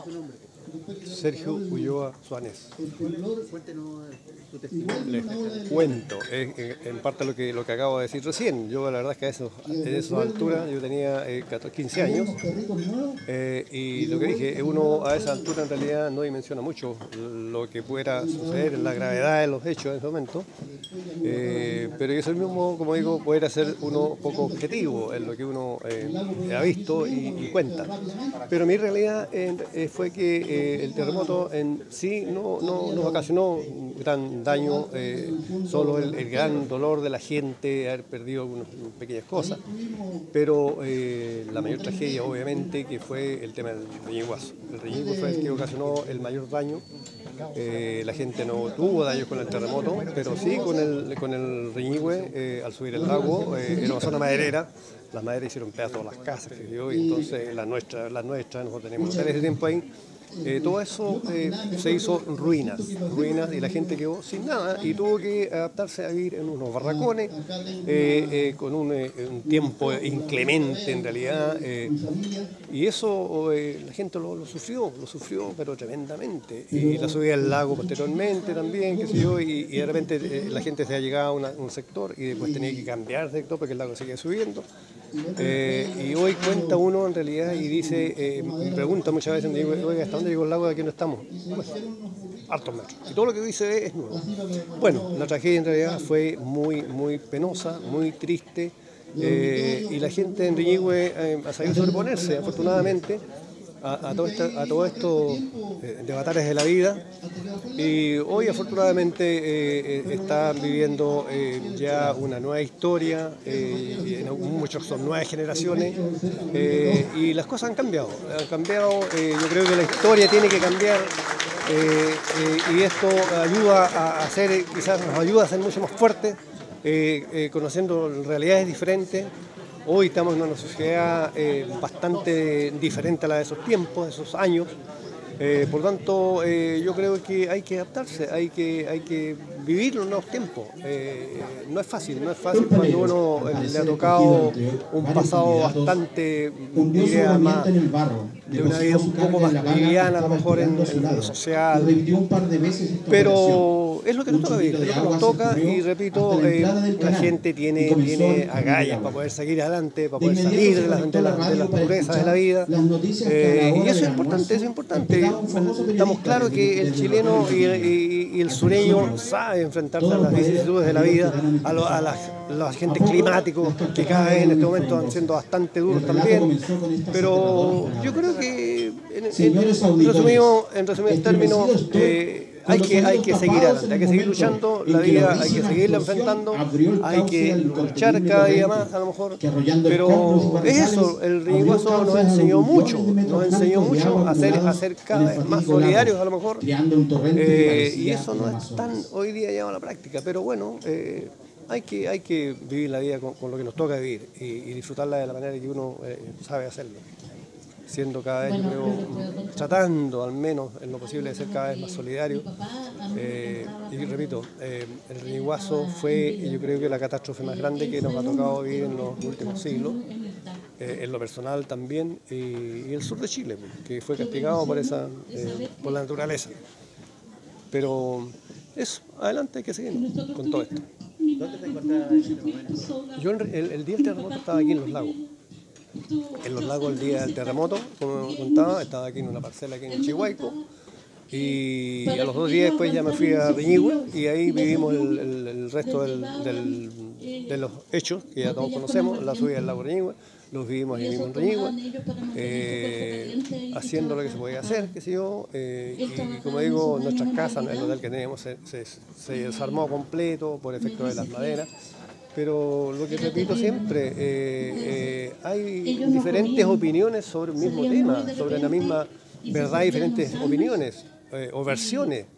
su nombre? Sergio Ulloa Suárez. Cuéntenos su testimonio. Les cuento, en parte lo que acabo de decir recién. Yo la verdad es que en esa altura yo tenía 15 años y lo que dije, uno a esa altura en realidad no dimensiona mucho lo que pudiera suceder, la gravedad de los hechos en ese momento, pero eso mismo, como digo, poder ser uno poco objetivo en lo que uno ha visto y cuenta. Pero mi realidad fue que el terremoto en sí no nos ocasionó gran daño, solo el gran dolor de la gente, haber perdido algunas pequeñas cosas, pero la mayor tragedia obviamente que fue el tema del Reñiguazo. El Reñiguazo fue el que ocasionó el mayor daño. La gente no tuvo daños con el terremoto, pero sí con el Reñigüe, al subir el lago, era una zona maderera. Las maderas hicieron pedazos las casas, y entonces las nuestras, nosotros teníamos hoteles de tiempo ahí. Todo eso se hizo ruinas y la gente quedó sin nada y tuvo que adaptarse a vivir en unos barracones con un tiempo inclemente en realidad y eso la gente lo sufrió pero tremendamente y la subida al lago posteriormente también, qué sé yo, y de repente la gente se ha llegado a un sector y después tenía que cambiar de sector porque el lago seguía subiendo. Y hoy cuenta uno en realidad y dice, me pregunta muchas veces, me digo, oiga, ¿hasta dónde llegó el lago de aquí no estamos? Bueno, hartos metros. Y todo lo que dice es nuevo. Bueno, la tragedia en realidad fue muy penosa, muy triste, y la gente en Reñigüe ha sabido sobreponerse, afortunadamente, a todo esto de avatares de la vida y hoy afortunadamente están viviendo ya una nueva historia, muchos son nuevas generaciones y las cosas han cambiado, yo creo que la historia tiene que cambiar y esto ayuda a hacer, quizás nos ayuda a ser mucho más fuertes, conociendo realidades diferentes. Hoy estamos en una sociedad bastante diferente a la de esos tiempos, de esos años. Por tanto, yo creo que hay que adaptarse, hay que vivir los nuevos tiempos. No es fácil cuando uno le ha tocado un pasado bastante, diría, más, de una vida un poco más liviana, a lo mejor en lo social. Pero es lo que nos toca vivir, es lo que nos toca y repito, la gente tiene agallas para poder seguir adelante, para poder salir de las pobrezas de la vida. Y eso es importante. Estamos claros que el chileno y el sureño saben enfrentarse a las vicisitudes de la vida, a los agentes climáticos que cada vez en este momento están siendo bastante duros también. Pero yo creo que en resumidos términos, hay que seguir adelante, hay que seguir luchando, la vida hay que seguirla enfrentando, hay que luchar cada día más a lo mejor, pero es eso, el Reñiguazo nos enseñó mucho a ser cada vez más solidarios a lo mejor, y eso no es tan hoy día llevado a la práctica, pero bueno, hay que vivir la vida con lo que nos toca vivir y disfrutarla de la manera que uno sabe hacerlo. Siendo cada vez, yo creo, tratando al menos en lo posible de ser cada vez más solidario. Y repito, el Reñiguazo fue, yo creo que la catástrofe más grande que nos ha tocado vivir en los últimos siglos, en lo personal también, y el sur de Chile, que fue castigado por la naturaleza. Pero eso, adelante hay que seguir con todo esto. ¿Dónde te encontrabas en ese momento? Yo el día del terremoto estaba aquí en Los Lagos. En Los Lagos el día del terremoto, como contaba, estaba aquí en una parcela aquí en Chihuahua y a los 2 días después ya me fui a Reñigüe y ahí vivimos el resto de los hechos que ya todos conocemos, la subida del lago Reñigüe, los vivimos ahí mismo en Reñigüe, haciendo lo que se podía hacer, qué sé yo, y como digo, nuestras casas, el hotel que teníamos se desarmó completo por efecto de las maderas. Pero lo que repito siempre, hay diferentes opiniones sobre el mismo tema, sobre la misma verdad, diferentes opiniones o versiones,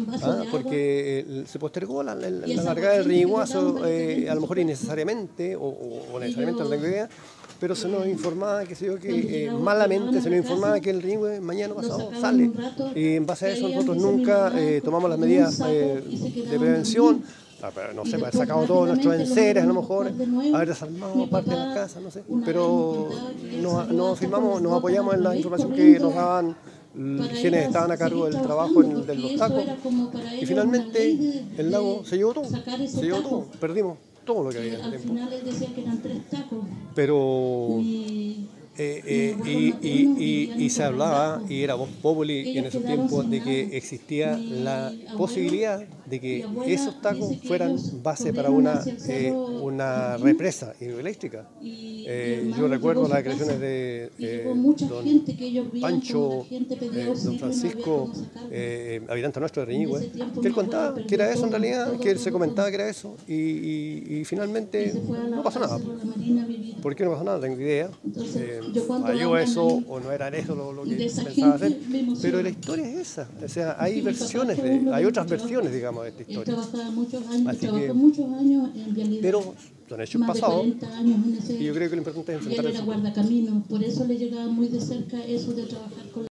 porque se postergó la largada del Reñiguazo, a lo mejor innecesariamente o necesariamente no tengo idea, pero se nos informaba, qué sé yo, que malamente se nos informaba que el Reñigüe mañana pasado sale, y en base a eso nosotros nunca tomamos las medidas de prevención. No sé, haber sacado todos nuestros enseres, a lo mejor, haber desarmado parte de las casas, no sé, pero nos apoyamos en la información que nos daban quienes estaban a cargo del trabajo de los tacos, y finalmente el lago se llevó todo, perdimos todo lo que había en ese Al tiempo. final él decía que eran 3 tacos. Pero Y y se hablaba, y era voz populi en esos tiempos, de que existía la posibilidad de que esos tacos fueran base para una represa hidroeléctrica. Yo recuerdo las declaraciones de don Pancho, don Francisco, habitante nuestro de Reñigüe, que él contaba que era eso en realidad, que él se comentaba que era eso, y finalmente no pasó nada. ¿Por qué no pasó nada? No tengo idea. Falló eso o no era eso lo que pensaba hacer, pero la historia es esa, o sea, hay otras versiones, digamos, de esta él historia. trabajaba muchos años, Así trabajó que, muchos años en vialidad. pero son hechos Más de pasados, 40 años en ese, y yo creo que lo importante es y él enfrentar era eso. guardacaminos, por eso le llegaba muy de cerca eso de trabajar con